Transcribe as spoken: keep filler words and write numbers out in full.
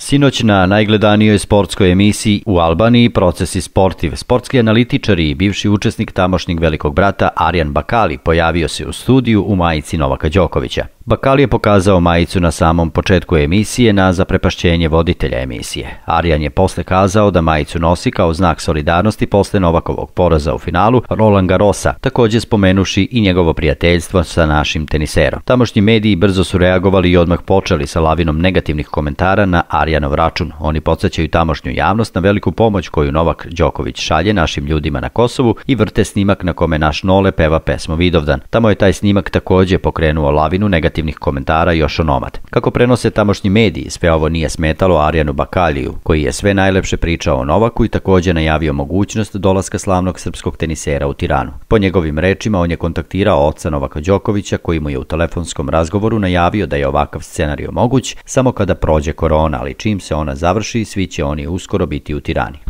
Sinoć na najgledanijoj sportskoj emisiji u Albaniji Procesi sportiv, sportski analitičari i bivši učesnik tamošnjeg Velikog brata Arjan Bakali pojavio se u studiju u majici Novaka Đokovića. Bakali je pokazao majicu na samom početku emisije na zaprepašćenje voditelja emisije. Arjan je posle kazao da majicu nosi kao znak solidarnosti posle Novakovog poraza u finalu Roland Garrosa, također spomenuši i njegovo prijateljstvo sa našim teniserom. Tamošnji mediji brzo su reagovali i odmah počeli sa lavinom negativnih komentara na Arjanov račun. Oni podsjećaju tamošnju javnost na veliku pomoć koju Novak Đoković šalje našim ljudima na Kosovu i vrte snimak na kome naš Nole peva pesmu Vidovdan. Tamo je taj snimak također pokrenuo lavinu negativnih komentara još onomad. Kako prenose tamošnji mediji, sve ovo nije smetalo Arjanu Bakaliju, koji je sve najlepše pričao o Novaku i također najavio mogućnost dolaska slavnog srpskog tenisera u Tiranu. Po njegovim rečima, on je kontaktirao oca Novaka Đokovića, koji mu je u telefonskom razgovoru najavio da je ovakav scenario moguć samo kada prođe korona, ali čim se ona završi, svi će oni uskoro biti u Tirani.